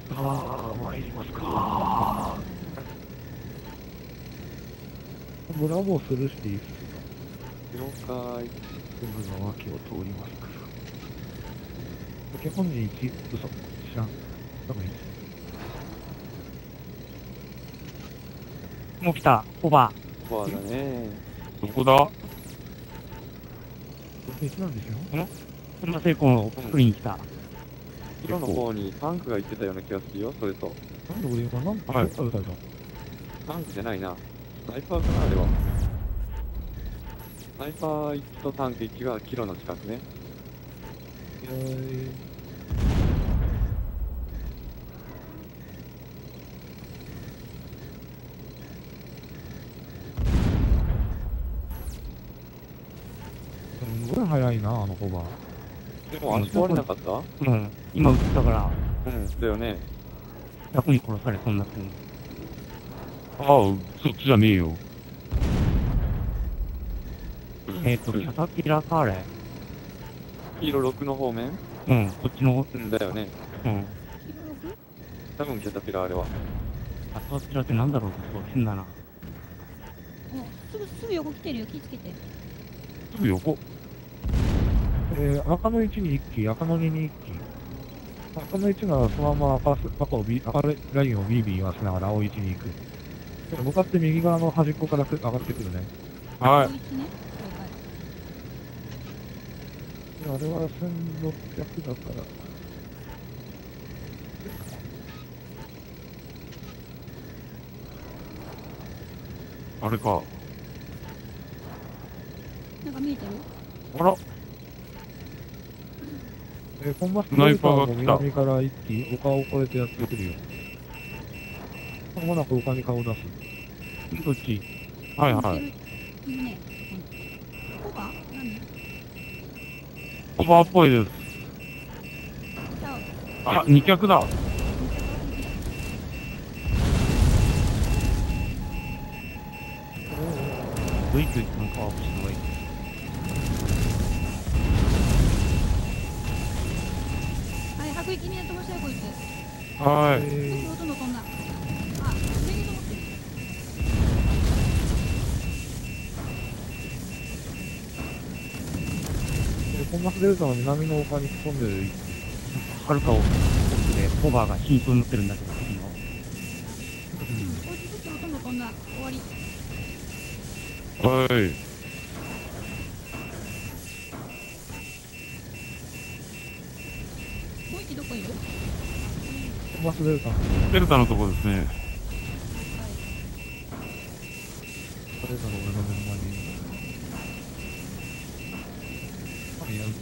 ああ、参りますか。ブラボーするしていいっす了解。 僕が脇を通りますから。ポケモン人1、嘘、知らん。多分いいっもう来た、オーバそうだね。 どこだ？ す。1なんでしょー。車成功を作りに来た。 後ろの方にタンクが行ってたような気がするよ、それと。 なんで俺今、なんか、 はいどっから撃たれたタンクじゃないな。スナイパーかな、あれは。スナイパー1とタンク1がキロの近くね。 すごい速いな、あのホバー。 でも、あそこ割れなかったうん。今撃ったから、 うん、だよね。 楽に殺されそうになってる。 ああ、そっちじゃねえよ。 キャタピラかあれ。 黄色6の方面うん、こっちの、 うんだよね。 うん。 多分キャタピラあれは。 キャタピラってなんだろうってすごい変だな。 すぐ横来てるよ、気ぃつけて。 すぐ横。 赤の1に1機、赤の2に1機。赤の1ならそのまま赤ラインをビービー言わせながら青1に行く。で向かって右側の端っこから上がってくるね。 はい。 こいつね。 いやあれは1600だから。 あれか。 なんか見えてる？ あら、 コンバススナイパーがも来た南から一機、丘を越えてやってくるよ。まもなく丘に顔を出す。 どっち？ はいはい。 いるね。ここか？何？ オーバーっぽいです。 じゃあ、二脚だ。 ドイツの顔をしておいて。 はい、白域にやってましたよ、こいつ。 はい。 どんどん飛んだ。あ、上にと思ってる。 コンバスデルタの南の丘に突っ込んでる一機。 はるか奥で、ホバーが真空に乗ってるんだけど、次の。 こいつずっとほとんど飛んだ。終わり。 はい。 こいつどこいる？ コンバスデルタのデルタのとこですね。 デルタの俺の目の前にいる。いや、撃って。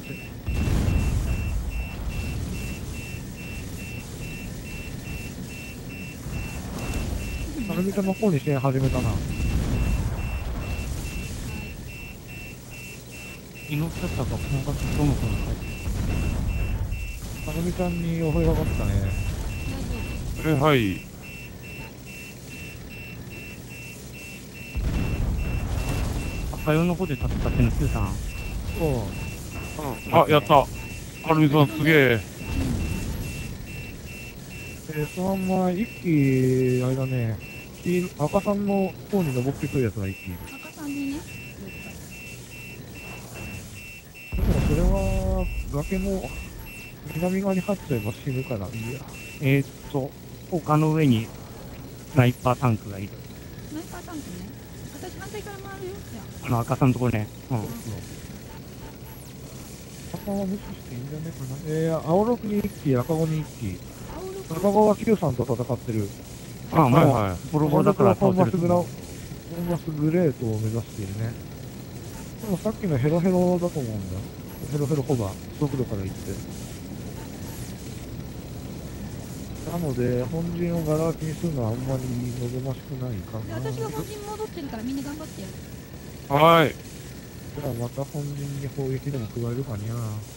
アルミカの方に支援始めたな。 命だったか、細かくどの子に書いてアルミちゃんに襲いかかったね。 はい。 赤色の方で戦っての Q さん。 そう。 あ、やった。アルミさんすげえ。 そのまま一機、あれだね、赤さんの方に登ってくるやつが一機いる。 赤さんにね。 でもそれは、崖の南側に入っちゃえば死ぬからいいや。 丘の上にスナイパータンクがいる。 スナイパータンクね。私反対から回るよ。じゃ赤さんのところね。 赤は無視していいんじゃねかな。青6に1機、赤5に1機。 あ。青六。 赤5は Q さんと戦ってる。 もう、 はい。 ボロボロだからコンバス倒せる。 グレートを目指しているね。でもさっきのヘロヘロだと思うんだ。ヘロヘロホバー、速度から言って。なので、本陣をガラ空きにするのはあんまり望ましくないかで、 な。 私が本陣戻ってるからみんな頑張ってやる。 はい。 じゃあまた本陣に砲撃でも加えるかにゃ。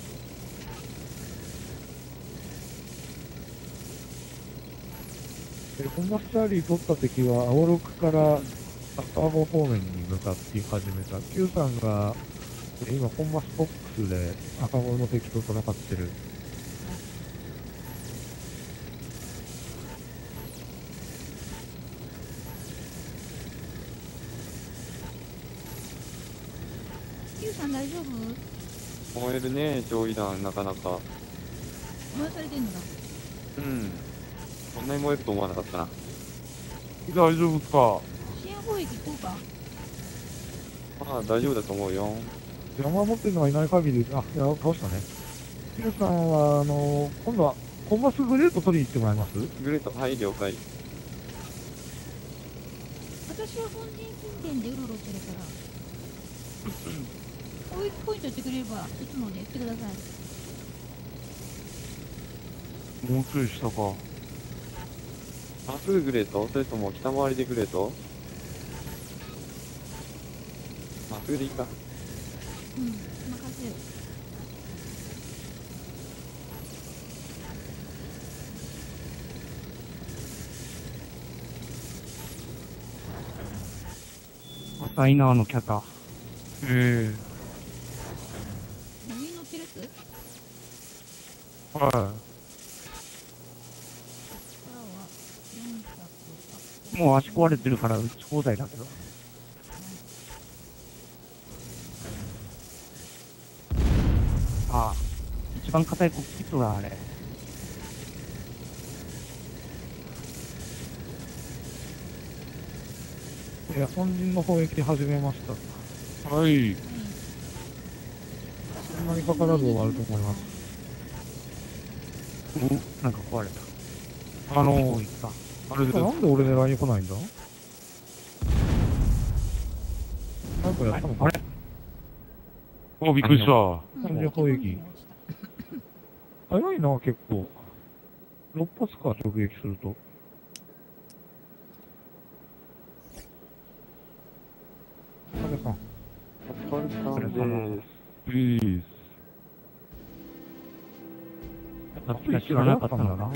コンバスチャーリー取った敵は青6から赤5方面に向かって始めた。Q さんが今コンバスボックスで赤5の敵と戦ってる。 燃えるね、上位弾、なかなか。 燃やされてんのだ。 うん。そんなに燃えると思わなかったな。 大丈夫っすか？ 支援砲撃行こうか。 まあ、大丈夫だと思うよ。 山持ってるのがいない限り、あ、いや、倒したね。ヒルさんは、今度は、コンバスグレート取りに行ってもらえます？ グレート、はい、了解。 私は本陣近辺でうろうろしてるから。攻撃ポイント言ってくれれば、打つので言ってください。 もうちょい下か。 まっすぐグレートそれとも北回りでグレート？まっすぐでいいか。 うん、任せる。 赤いな、あのキャタ。 え上に乗ってるやつえはからは400。 もう足壊れてるから打ち放題だけど。ああ。一番硬いコックピットだ、あれ。 いや、本陣の砲撃始めました。 い。はい。 そんなにかからず終わると思います。 お、なんか壊れた。 あのこういった。 あれです。 なんで俺狙いに来ないんだ？なんかやったのか？ あれお、びっくりした。 うん本陣砲撃。早いな、結構。6発か、直撃すると。影さん。 お疲れ様です。 プリーズ。 あっちが知らなかったのかな。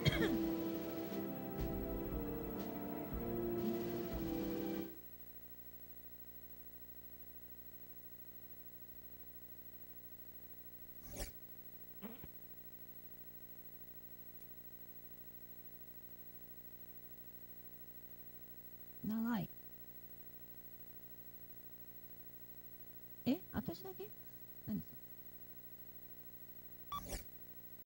長い。え、私だけ？何？